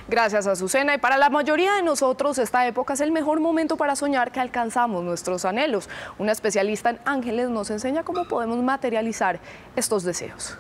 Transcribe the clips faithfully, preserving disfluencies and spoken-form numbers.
Gracias, Azucena. Y para la mayoría de nosotros, esta época es el mejor momento para soñar que alcanzamos nuestros anhelos. Una especialista en ángeles nos enseña cómo podemos materializar estos deseos.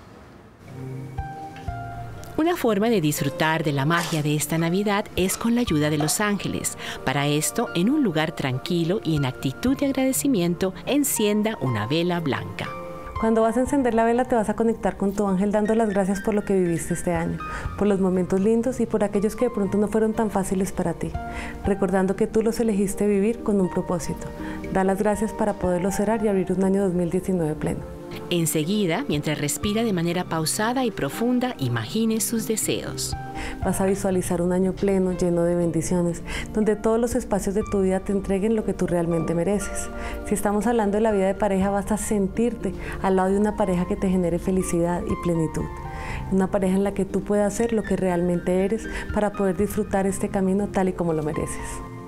Una forma de disfrutar de la magia de esta Navidad es con la ayuda de los ángeles. Para esto, en un lugar tranquilo y en actitud de agradecimiento, encienda una vela blanca. Cuando vas a encender la vela te vas a conectar con tu ángel dando las gracias por lo que viviste este año, por los momentos lindos y por aquellos que de pronto no fueron tan fáciles para ti, recordando que tú los elegiste vivir con un propósito. Da las gracias para poderlo cerrar y abrir un año dos mil diecinueve pleno. Enseguida, mientras respira de manera pausada y profunda, imagine sus deseos. Vas a visualizar un año pleno, lleno de bendiciones, donde todos los espacios de tu vida te entreguen lo que tú realmente mereces. Si estamos hablando de la vida de pareja, vas a sentirte al lado de una pareja que te genere felicidad y plenitud. Una pareja en la que tú puedas ser lo que realmente eres para poder disfrutar este camino tal y como lo mereces.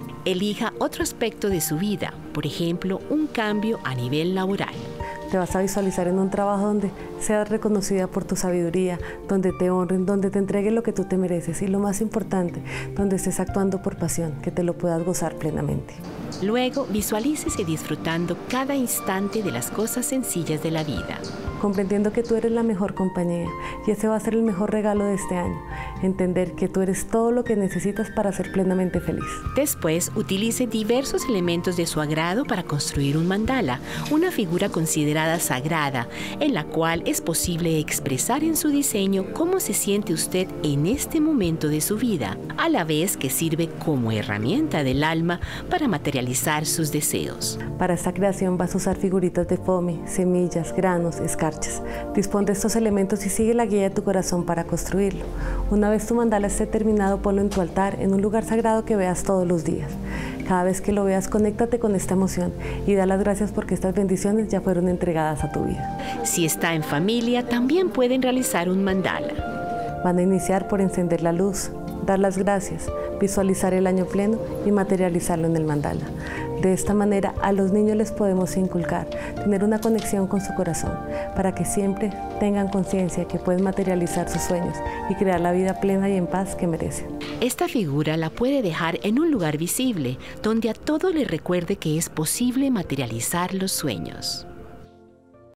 Elija otro aspecto de su vida, por ejemplo, un cambio a nivel laboral. Te vas a visualizar en un trabajo donde seas reconocida por tu sabiduría, donde te honren, donde te entreguen lo que tú te mereces y lo más importante, donde estés actuando por pasión, que te lo puedas gozar plenamente. Luego, visualícese disfrutando cada instante de las cosas sencillas de la vida. Comprendiendo que tú eres la mejor compañía y ese va a ser el mejor regalo de este año. Entender que tú eres todo lo que necesitas para ser plenamente feliz. Después, utilice diversos elementos de su agrado para construir un mandala, una figura considerada sagrada, en la cual es posible expresar en su diseño cómo se siente usted en este momento de su vida, a la vez que sirve como herramienta del alma para materializar sus deseos. Para esta creación vas a usar figuritas de foamy, semillas, granos, escarchas. Dispón de estos elementos y sigue la guía de tu corazón para construirlo. Una vez tu mandala esté terminado, ponlo en tu altar, en un lugar sagrado que veas todos los días. Cada vez que lo veas, conéctate con esta emoción y da las gracias porque estas bendiciones ya fueron entregadas a tu vida. Si está en familia, también pueden realizar un mandala. Van a iniciar por encender la luz, dar las gracias, visualizar el año pleno y materializarlo en el mandala. De esta manera a los niños les podemos inculcar, tener una conexión con su corazón, para que siempre tengan conciencia que pueden materializar sus sueños y crear la vida plena y en paz que merecen. Esta figura la puede dejar en un lugar visible, donde a todos les recuerde que es posible materializar los sueños.